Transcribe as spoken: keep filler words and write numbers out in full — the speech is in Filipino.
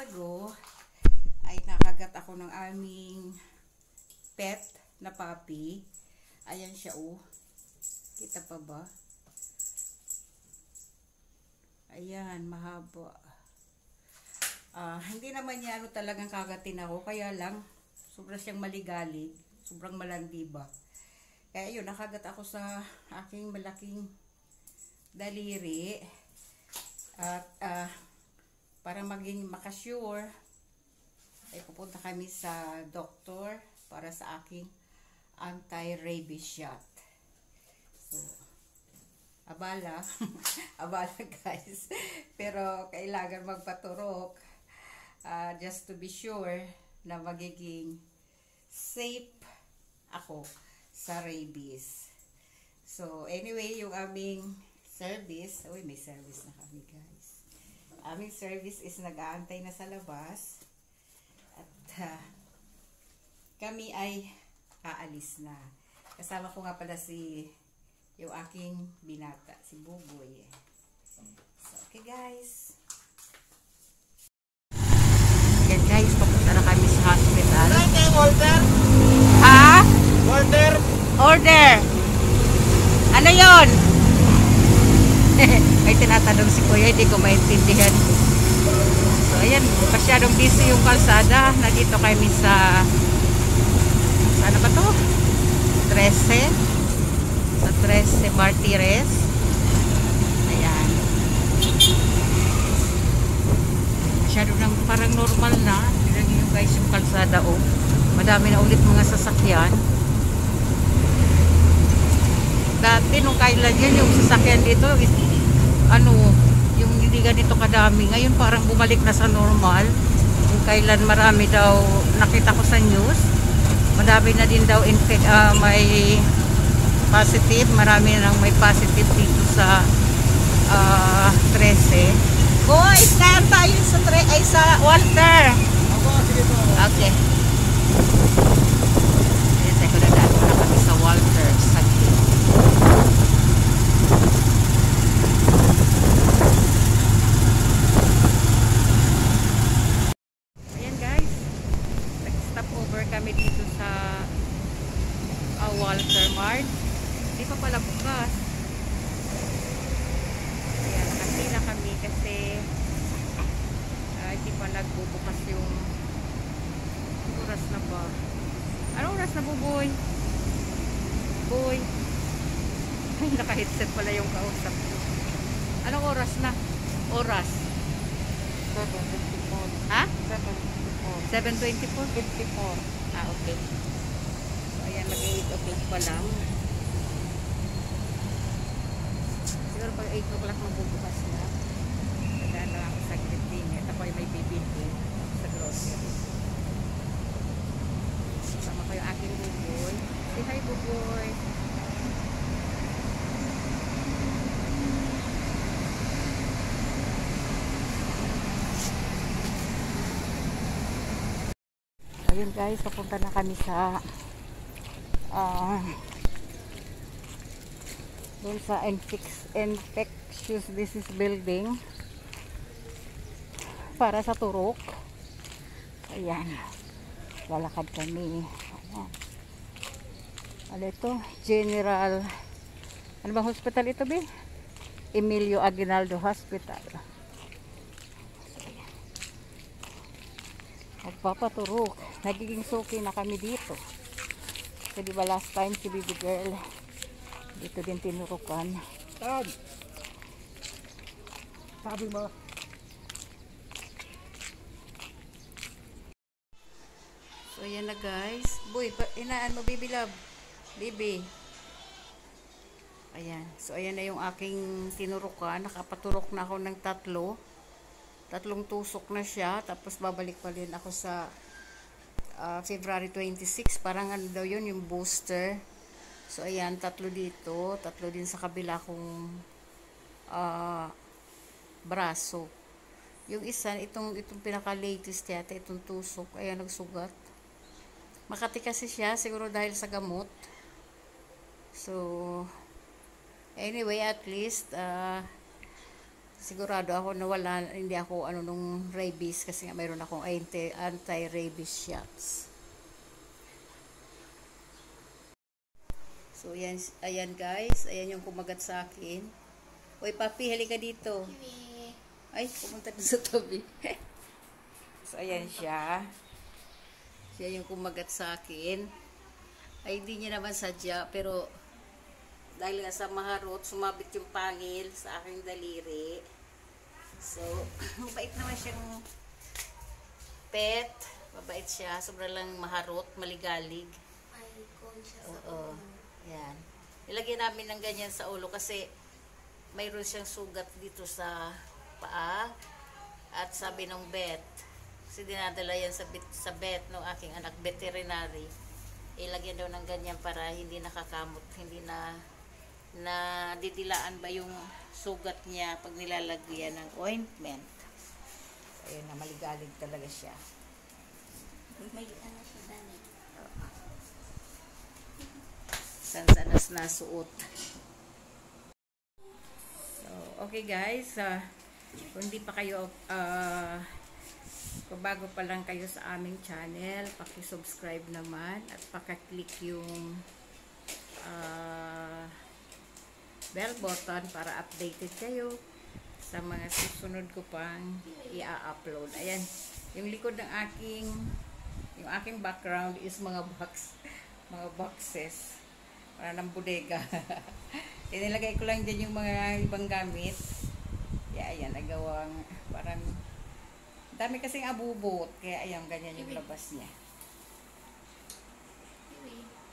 ago ay nakagat ako ng aming pet na puppy. Ayan siya, oh. Kita pa ba? Ayan, mahaba. Uh, hindi naman niya ano talagang kagatin ako, kaya lang sobrang siyang maligalig, sobrang malandi ba. Kaya yun, nakagat ako sa aking malaking daliri. At uh, para maging makasure, ay pupunta kami sa doktor para sa aking anti-rabies shot. So, abala, abala guys. Pero kailangan magpaturok uh, just to be sure na magiging safe ako sa rabies. So, anyway, yung aming service, uy, may service na kami guys. Aming service is nag-aantay na sa labas. At uh, kami ay aalis na. Kasama ko nga pala si yung aking binata, si Buboy. So, okay guys. Yan guys, papunta na kami sa hospital. Order? Ha? Order? Order! Ano yon? May tinatanong si Kuya, hindi ko maintindihan. So ayan, masyadong busy yung kalsada. Nandito kami sa ano ba to? trese sa trese Martires. Ayan. Masyado nang parang normal na. Tignan niyo guys yung kalsada, oh. Madami na ulit mga sasakyan. Dati nung kailan yun yung sasakyan dito, ano, yung hindi ganito kadami. Ngayon parang bumalik na sa normal. Yung kailan marami daw, nakita ko sa news, madami na din daw infect, uh, may positive, marami nang may positive dito sa uh, trese. Boy, stand tayo sa tre ay sa Walter. Okay. Yes, ay ko na dati na kami sa Walter sa kami dito sa uh, Walter Mart. Hindi pa pala bukas. Ayan, nakapila kami kasi uh, hindi pa nagbubukas yung oras na ba? Anong oras na, Buboy? Boy. Ay, naka-headset pala yung kausap ko. Anong oras na? Oras? seven fifty-four. Ha? seven fifty-four. seven twenty-four? fifty-four. Ah, okay. So, ayan, mag-eight o'clock pa lang. Siguro pag eight o'clock magbubukas na. Tandaan lang ako sa gripping. Ito po ay may bibili sa grocery. Sama ko yung aking Buboy. Say hi, Buboy. Ayun guys, papunta na kami sa uh, doon sa infectious disease building para sa turok. Ayan, lalakad kami. Ayan. Ano ito? General, ano bang hospital ito, be? Emilio Aguinaldo Hospital. Magpapaturok. Nagiging suki na kami dito. Kasi diba last time si baby girl dito din tinurukan. Tad! Sabi mo. So ayan na guys. Boy, inaan mo baby love. Baby. Ayan. So ayan na yung aking tinurukan. Nakapaturok na ako ng tatlo. Tatlong tusok na siya. Tapos babalik pa rin ako sa uh, February twenty-six. Parang ano daw yun, yung booster. So ayan, tatlo dito. Tatlo din sa kabila kong uh, braso. Yung isa, itong, itong pinaka-latest yata, itong tusok. Ayan, nagsugat. Makati kasi siya, siguro dahil sa gamot. So, anyway, at least, uh, sigurado ako na wala, hindi ako ano nung rabies kasi nga mayroon akong anti, anti-rabies shots. So, ayan, ayan guys, ayan yung kumagat sa akin. Uy, papi, halika dito. Ay, pumunta na sa tabi. So, ayan siya. Siya yung kumagat sa akin. Ay, hindi niya naman sadya, pero dahil nga sa maharot, sumabit yung pangil sa aking daliri. So, mabait naman siyang pet. Mabait siya. Sobrang lang maharot, maligalig. Oo. Yan. Nilagyan namin ng ganyan sa ulo kasi mayroon siyang sugat dito sa paa. At sabi ng vet, kasi dinadala yan sa, bit, sa vet ng aking anak, veterinary. Ilagyan daw ng ganyan para hindi nakakamot, hindi na na didilaan ba yung sugat niya pag nilalagyan ng ointment. Ayun na, maligalig talaga siya. May ano siya dani. Sansanas na suot. So, okay guys, uh, kung hindi pa kayo uh, kung bago pa lang kayo sa aming channel, paki-subscribe naman at paki-click yung uh, bell button para updated kayo sa mga susunod ko pang i-upload. Ayan, yung likod ng aking yung aking background is mga box mga boxes para ng bodega. Inilagay ko lang dyan yung mga ibang gamit. Yeah, ayan, nagawang parang dami kasing abubot, kaya ayan, ganyan yung labas niya.